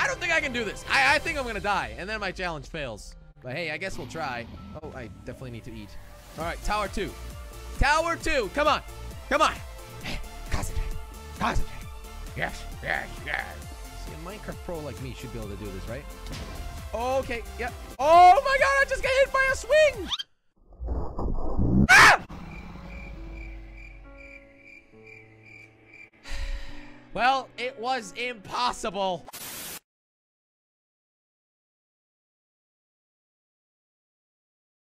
I don't think I can do this. I think I'm gonna die, and then my challenge fails. But hey, I guess we'll try. Oh, I definitely need to eat. All right, tower 2. Tower 2, come on. Come on. Concentrate. Concentrate. Yes, yes, yes. See, a Minecraft pro like me should be able to do this, right? Okay, yep. Oh my god, I just got hit by a swing! Ah! Well, it was impossible.